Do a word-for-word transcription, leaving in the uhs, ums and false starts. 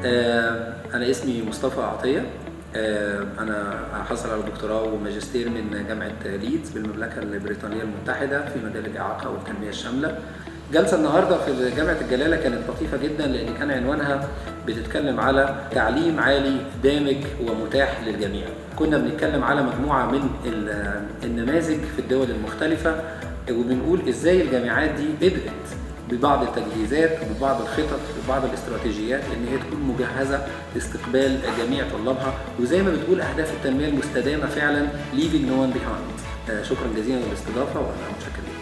أنا اسمي مصطفى عطية. أنا حصل على دكتوراه وماجستير من جامعة ليدز بالمملكة البريطانية المتحدة في مجال الإعاقة والتنمية الشاملة. جلسة النهاردة في جامعة الجلالة كانت لطيفة جدا لأن كان عنوانها بتتكلم على تعليم عالي دامج ومتاح للجميع. كنا بنتكلم على مجموعة من النماذج في الدول المختلفة وبنقول إزاي الجامعات دي بدأت ببعض التجهيزات وببعض الخطط وبعض الاستراتيجيات ان هي تكون مجهزه لاستقبال جميع طلابها، وزي ما بتقول اهداف التنميه المستدامه فعلا leaving no one behind. شكرا جزيلا للاستضافه وانا متشكر.